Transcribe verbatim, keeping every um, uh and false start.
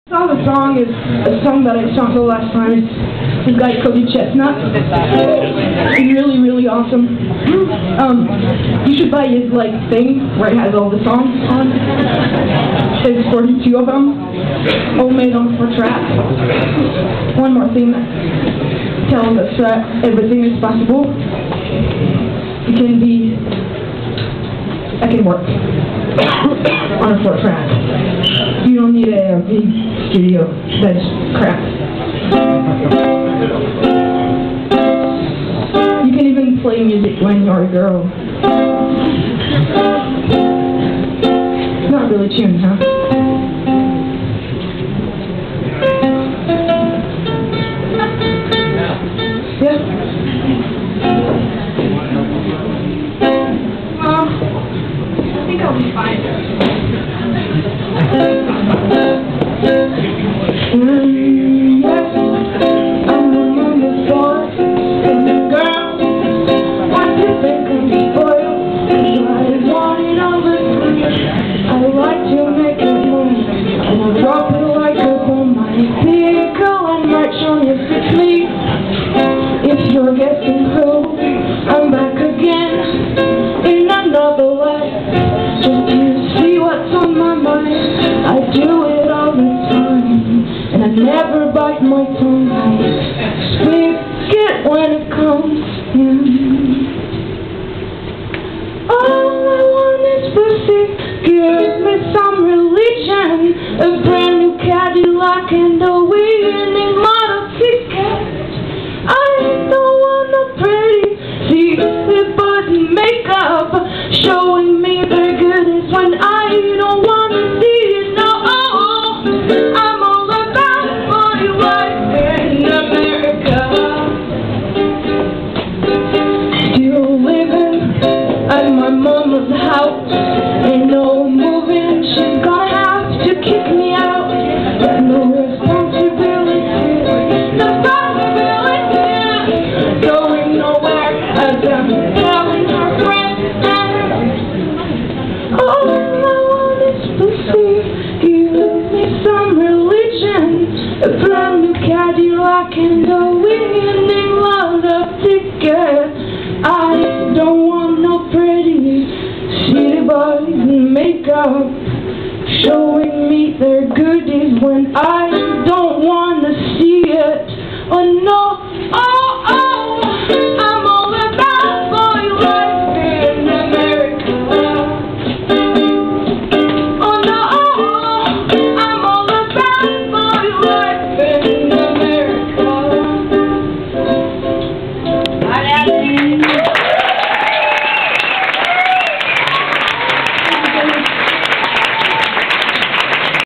So the song is a song that I sung the last time. It's this guy Cody Chestnut. He's really, really awesome. Um, you should buy his like thing where it has all the songs on. There's forty-two of them, all made on four tracks. One more thing that tells us that everything is possible. It can be, that can work on a four track. You don't need a, a big studio. That's crap. You can even play music when you're a girl. Not really tuned, huh? Yeah? Well, I think I'll be fine. Mm, yes, I'm on the floor, and the girl, what do you think of me spoiled? I want it all the time. I like to make it move, and I drop it like a bomb. I think I'll march on your fifth lead. If you're guessing who, I'm back again in another life, just to see what's on my mind. I do it all the time, and I never bite my tongue. I speak it when it comes in. All I want is pussy, give me some religion, a brand new Cadillac and a winning lotto ticket. I don't want no pretty secret button makeup showing me their goodness when I don't want to see it. No, I'm all about my life in America. Still living at my mama's house, ain't no moving, she's gonna have to kick me out. There's no responsibility, no possibility, going nowhere as I'm telling her friends. All I want is pussy, give me some religion, a brand new Cadillac and a winning lotto ticket. I don't want no pretty city boys and makeup showing me their goodies when I